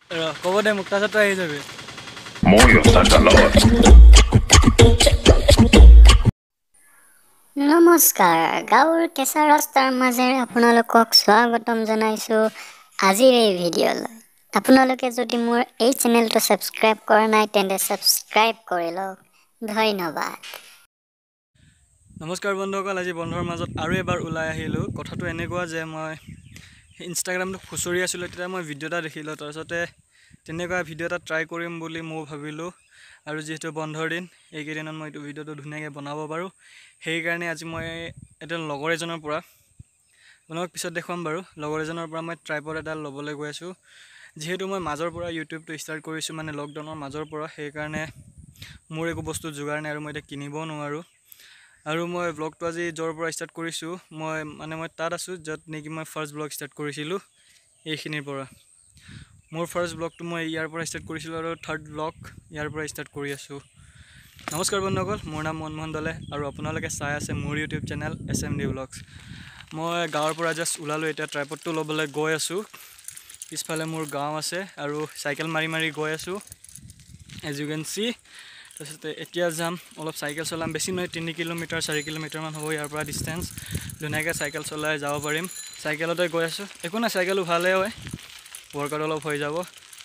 ক'ব দে মোক তাৰপিছত তই আহি যাবি নমস্কাৰ গাঁৱৰ কেঁচা ৰাস্তাৰ মাজেৰে আপোনালোকক স্বাগতম জনাইছোঁ আজিৰ এই ভিডিঅ'লৈ। আপোনালোকে যদি মোৰ এই চেনেলটো ছাবস্ক্ৰাইব কৰা নাই তেন্তে ছাবস্ক্ৰাইব কৰি লওক। ধন্যবাদ। নমস্কাৰ বন্ধুসকল, আজি বন্ধৰ মাজত আৰু এবাৰ ওলাই আহিলোঁ। কথাটো এনেকুৱা যে মই ইনষ্টাগ্ৰামটো খুচৰি আছিলোঁ, তেতিয়া মই ভিডিঅ' এটা দেখিলোঁ। তাৰপিছতে তেনেকুৱা ভিডিঅ' এটা ট্ৰাই কৰিম বুলি মই ভাবিলোঁ। আৰু যিহেতু বন্ধৰ দিন, এইকেইদিনত মই এইটো ভিডিঅ'টো ধুনীয়াকৈ বনাব পাৰোঁ। সেইকাৰণে আজি মই এটা লগৰ এজনৰ পৰা আপোনাক পিছত দেখুৱাম বাৰু। লগৰ এজনৰ পৰা মই ট্ৰাইপড এডাল ল'বলৈ গৈ আছোঁ। যিহেতু মই মাজৰ পৰা ইউটিউবটো ষ্টাৰ্ট কৰিছোঁ, মানে লকডাউনৰ মাজৰ পৰা, সেইকাৰণে মোৰ একো বস্তু যোগাৰ নাই আৰু মই এতিয়া কিনিবও নোৱাৰোঁ। আৰু মই ব্লগটো আজি য'ৰ পৰা ষ্টাৰ্ট কৰিছোঁ, মই তাত আছোঁ য'ত নেকি মই ফাৰ্ষ্ট ব্লগ ষ্টাৰ্ট কৰিছিলোঁ। এইখিনিৰ পৰা মোৰ ফাৰ্ষ্ট ব্লগটো মই ইয়াৰ পৰা ষ্টাৰ্ট কৰিছিলোঁ আৰু থাৰ্ড ব্লগ ইয়াৰ পৰা ষ্টাৰ্ট কৰি আছোঁ। নমস্কাৰ বন্ধুসকল, মোৰ নাম মনমোহন দলে আৰু আপোনালোকে চাই আছে মোৰ ইউটিউব চেনেল SMD ব্লগছ। মই গাঁৱৰ পৰা জাষ্ট ওলালোঁ, এতিয়া ট্ৰাইপডটো ল'বলৈ গৈ আছোঁ। পিছফালে মোৰ গাঁও আছে আৰু চাইকেল মাৰি মাৰি গৈ আছোঁ, এজ ইউ কেন চি। তাৰপিছতে এতিয়া যাম, অলপ চাইকেল চলাম। বেছি নহয়, 3 কিলোমিটাৰ 4 কিলোমিটাৰমান হ'ব ইয়াৰ পৰা ডিষ্টেঞ্চ। ধুনীয়াকৈ চাইকেল চলাই যাব পাৰিম। চাইকেলতে গৈ আছোঁ, একো নাই, চাইকেলো ভালেই হয়, ৱৰ্কআউট অলপ হৈ যাব।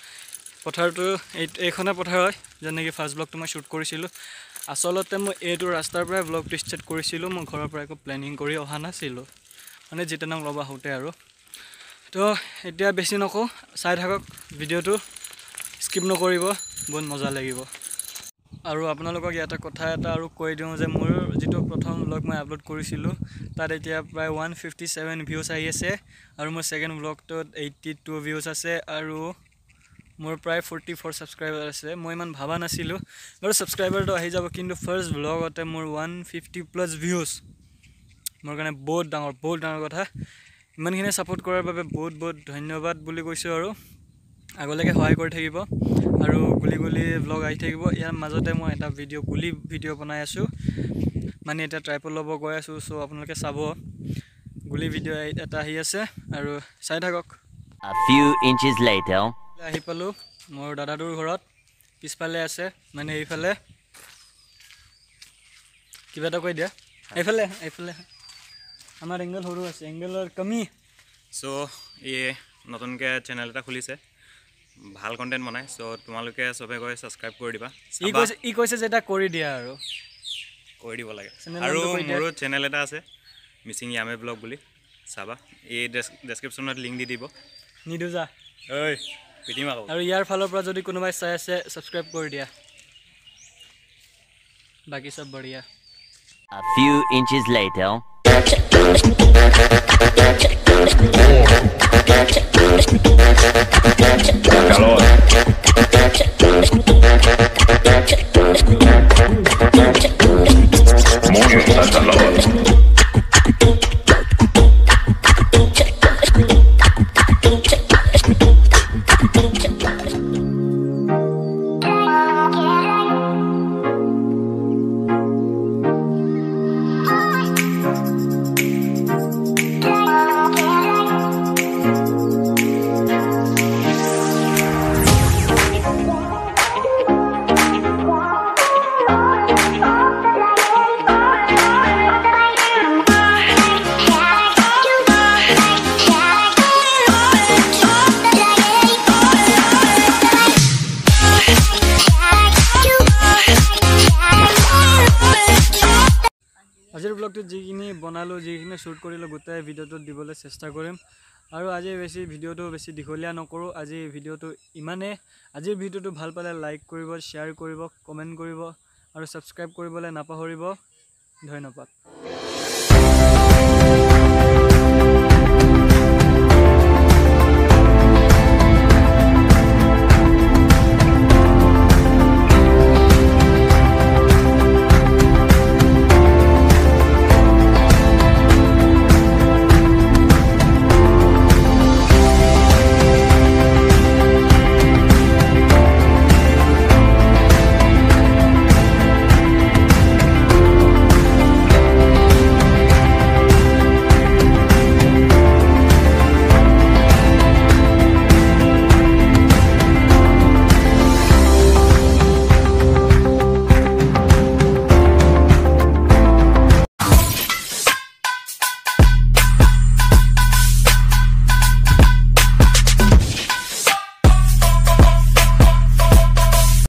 পথাৰটো এইখনে পথাৰ হয় য'ত নেকি ফাৰ্ষ্ট ব্লগটো মই শ্বুট কৰিছিলোঁ। আচলতে মই এইটো ৰাস্তাৰ পৰাই ব্লগটো ষ্টাৰ্ট কৰিছিলোঁ। মই ঘৰৰ পৰা একো প্লেনিং কৰি অহা নাছিলোঁ, মানে জিতেনক ল'ব আহোঁতে আৰু। তো এতিয়া বেছি নকওঁ, চাই থাকক ভিডিঅ'টো, স্কিপ নকৰিব, বহুত মজা লাগিব। আৰু আপোনালোকক ইয়াতে কথা এটা আৰু কৈ দিওঁ যে মোৰ যিটো প্ৰথম ব্লগ মই আপলোড কৰিছিলোঁ, তাত এতিয়া প্ৰায় 157 ভিউজ আহি আছে। আৰু মোৰ ছেকেণ্ড ব্লগটোত 82 ভিউজ আছে আৰু মোৰ প্ৰায় 44 ছাবস্ক্ৰাইবাৰ আছে। মই ইমান ভবা নাছিলোঁ বাৰু ছাবস্ক্ৰাইবাৰটো আহি যাব, কিন্তু ফাৰ্ষ্ট ব্লগতে মোৰ 150+ ভিউজ মোৰ কাৰণে বহুত ডাঙৰ কথা। ইমানখিনি ছাপোৰ্ট কৰাৰ বাবে বহুত বহুত ধন্যবাদ বুলি কৈছোঁ। আৰু আগলৈকে সহায় কৰি থাকিব আৰু গুলি ব্লগ আহি থাকিব। ইয়াৰ মাজতে মই এটা গুলি ভিডিঅ' বনাই আছোঁ, মানে এতিয়া ট্ৰাইপড ল'ব গৈ আছোঁ। চ' আপোনালোকে চাব, গুলি ভিডিঅ' এটা আহি আছে আৰু চাই থাকক। A few inches later. আহি পালোঁ মোৰ দাদাটোৰ ঘৰত। পিছফালে আছে, মানে এইফালে কিবা এটা কৈ দিয়া, এইফালে আমাৰ এংগল সৰু আছে, এংগলৰ কমি। চ' এই নতুনকৈ চেনেল এটা খুলিছে, ভাল কণ্টেণ্ট বনায়। চ' তোমালোকে চবে গৈ ছাবস্ক্ৰাইব কৰি দিবা। ই কৈছে যে এটা কৰি দিয়া আৰু কৰি দিব লাগে। আৰু মোৰো চেনেল এটা আছে, মিচিং য়ামে ব্লগ বুলি, চাবা। এই ডেছক্ৰিপশ্যনত লিংক দি দিব। নিদো যা ঐ পিটিম আকৌ। আৰু ইয়াৰ ফালৰ পৰা যদি কোনোবাই চাই আছে, ছাবস্ক্ৰাইব কৰি দিয়া, বাকী চব বঢ়িয়া। A few inches later. Calor. Mucho calor. আজিৰ ব্লগটোত যিখিনি বনালোঁ, যিখিনি শ্বুট কৰিলোঁ, গোটেই ভিডিঅ'টোত দিবলৈ চেষ্টা কৰিম। আৰু আজি ভিডিঅ'টো বেছি দীঘলীয়া নকৰোঁ। আজিৰ ভিডিঅ'টো ইমানেই। আজিৰ ভিডিঅ'টো ভাল পালে লাইক কৰিব, শ্বেয়াৰ কৰিব, কমেণ্ট কৰিব আৰু ছাবস্ক্ৰাইব কৰিবলৈ নাপাহৰিব। ধন্যবাদ।